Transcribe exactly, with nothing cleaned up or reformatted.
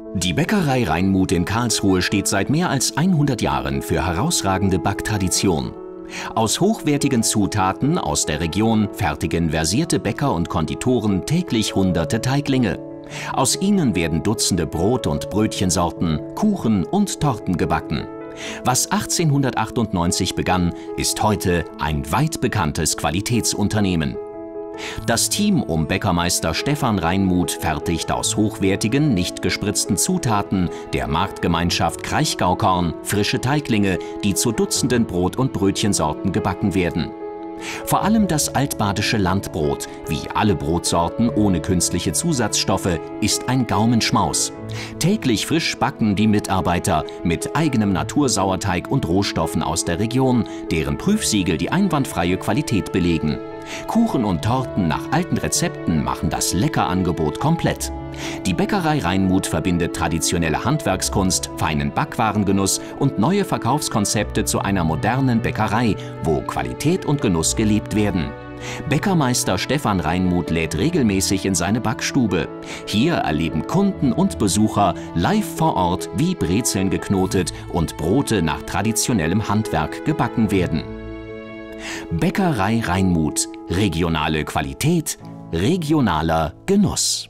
Die Bäckerei Reinmuth in Karlsruhe steht seit mehr als hundert Jahren für herausragende Backtradition. Aus hochwertigen Zutaten aus der Region fertigen versierte Bäcker und Konditoren täglich hunderte Teiglinge. Aus ihnen werden Dutzende Brot- und Brötchensorten, Kuchen und Torten gebacken. Was achtzehnhundertachtundneunzig begann, ist heute ein weit bekanntes Qualitätsunternehmen. Das Team um Bäckermeister Stefan Reinmuth fertigt aus hochwertigen, nicht gespritzten Zutaten der Marktgemeinschaft Kraichgaukorn frische Teiglinge, die zu Dutzenden Brot- und Brötchensorten gebacken werden. Vor allem das altbadische Landbrot, wie alle Brotsorten ohne künstliche Zusatzstoffe, ist ein Gaumenschmaus. Täglich frisch backen die Mitarbeiter mit eigenem Natursauerteig und Rohstoffen aus der Region, deren Prüfsiegel die einwandfreie Qualität belegen. Kuchen und Torten nach alten Rezepten machen das Leckerangebot komplett. Die Bäckerei Reinmuth verbindet traditionelle Handwerkskunst, feinen Backwarengenuss und neue Verkaufskonzepte zu einer modernen Bäckerei, wo Qualität und Genuss gelebt werden. Bäckermeister Stefan Reinmuth lädt regelmäßig in seine Backstube. Hier erleben Kunden und Besucher live vor Ort, wie Brezeln geknotet und Brote nach traditionellem Handwerk gebacken werden. Bäckerei Reinmuth. Regionale Qualität, regionaler Genuss.